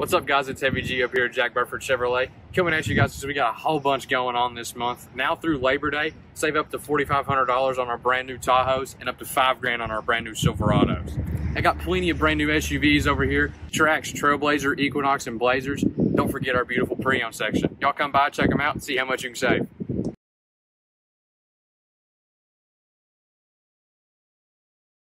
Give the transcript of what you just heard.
What's up, guys? It's Heavy G up here at Jack Burford Chevrolet. Coming at you guys, so we got a whole bunch going on this month. Now through Labor Day, save up to $4,500 on our brand new Tahoes and up to $5 grand on our brand new Silverados. I got plenty of brand new SUVs over here: Trax, Trailblazer, Equinox, and Blazers. Don't forget our beautiful pre-owned section. Y'all come by, check them out, and see how much you can save.